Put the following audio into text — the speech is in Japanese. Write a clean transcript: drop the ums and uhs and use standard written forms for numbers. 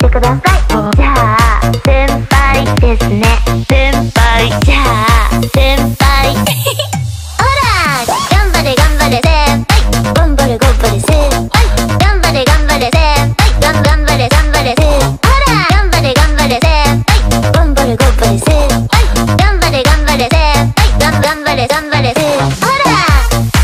てください。じゃあ先輩ですね。先輩。じゃあ先